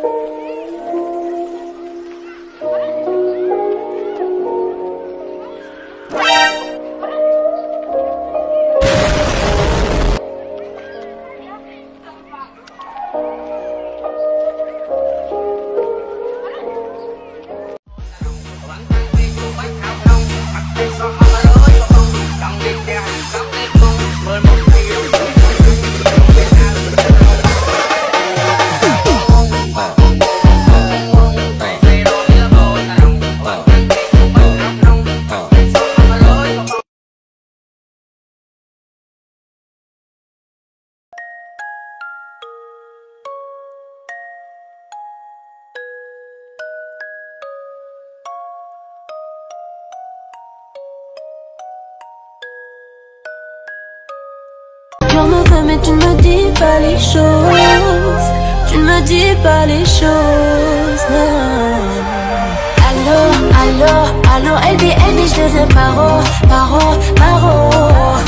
Je me veux mais tu ne me dis pas les choses. Tu ne me dis pas les choses, non. Allô, allô, allô, LB, je te veux paro, paro, paro.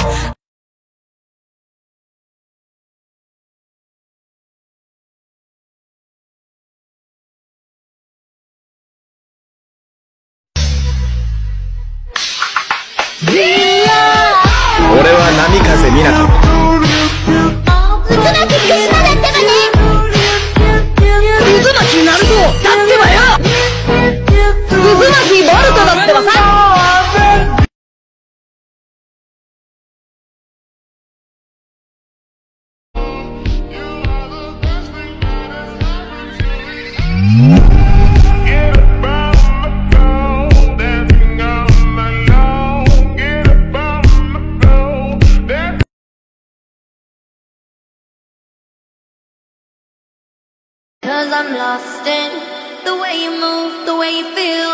Minato. 渦巻きクシナだってばね。渦巻きナルトだってばよ。渦巻きボルトだってばさ。 Cause I'm lost in the way you move, the way you feel.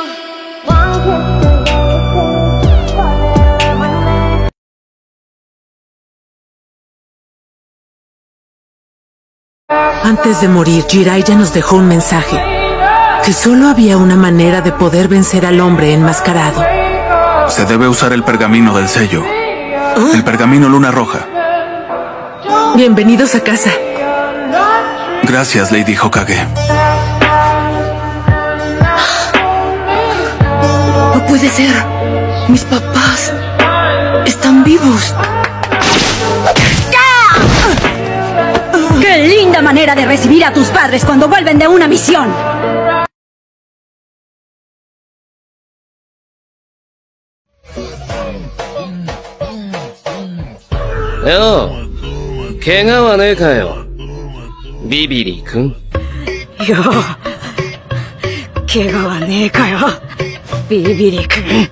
Antes de morir, Jiraiya nos dejó un mensaje, que solo había una manera de poder vencer al hombre enmascarado. Se debe usar el pergamino del sello. El pergamino luna roja. Bienvenidos a casa. Gracias, Lady Hokage. No puede ser. Mis papás están vivos. ¡Qué linda manera de recibir a tus padres cuando vuelven de una misión! Yo, ¿quéはねえかよ? ビビリ君。 よ、怪我はねえかよ、ビビリ君。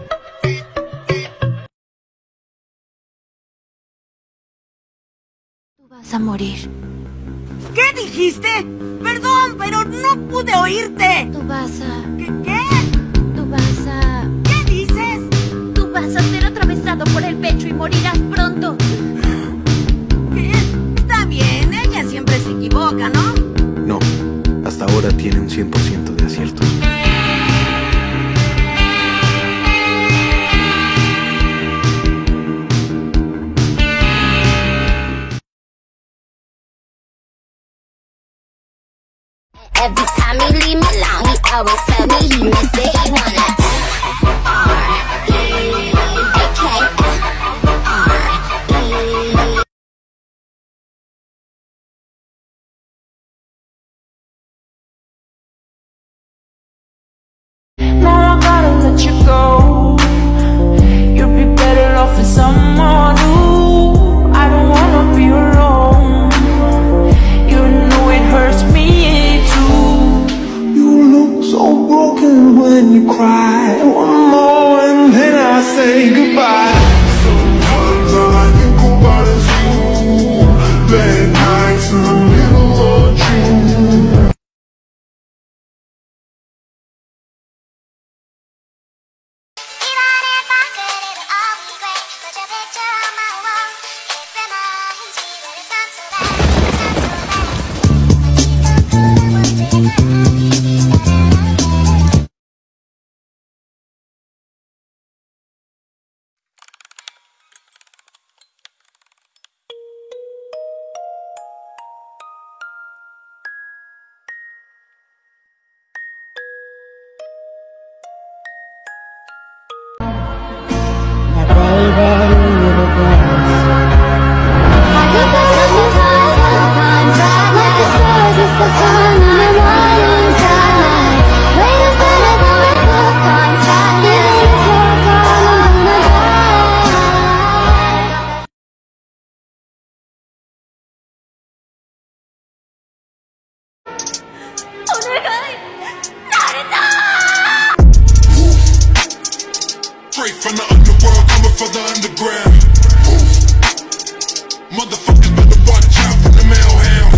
Tú vas a morir. ¿Qué dijiste? Perdón, pero no pude oírte. Tú vas a... ¿Qué? Tú vas a... ¿Qué dices? Tú vas a ser atravesado por el pecho y morirás pronto. ¿Qué? Está bien, ella siempre se equivoca, ¿no? No, hasta ahora tiene un 100% de acierto. Every time he leave me alone, he always tell me he miss it, he wanna No, I gotta let you go. You'd be better off with someone new. I don't wanna be alone. You know it hurts me too. You look so broken when you cry. One more and then I say goodbye. Sometimes all I think about is you. Bad nights in the middle of June. Straight from the underworld, coming for the underground. Motherfuckers better watch out for the male hounds.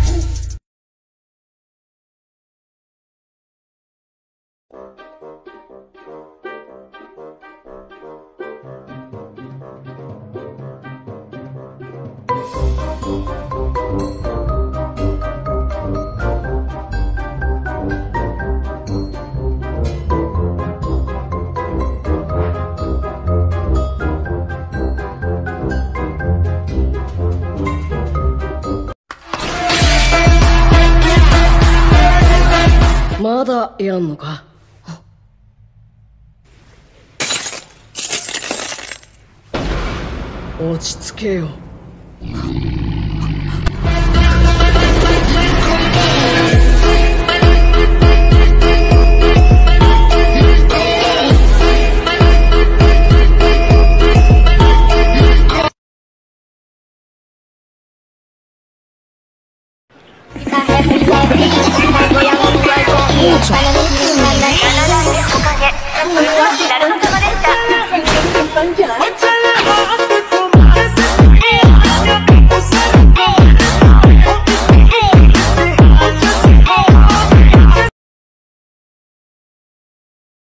まだやんのか。落ち着けよ。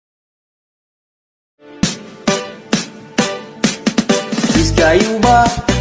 Diz que aí o bar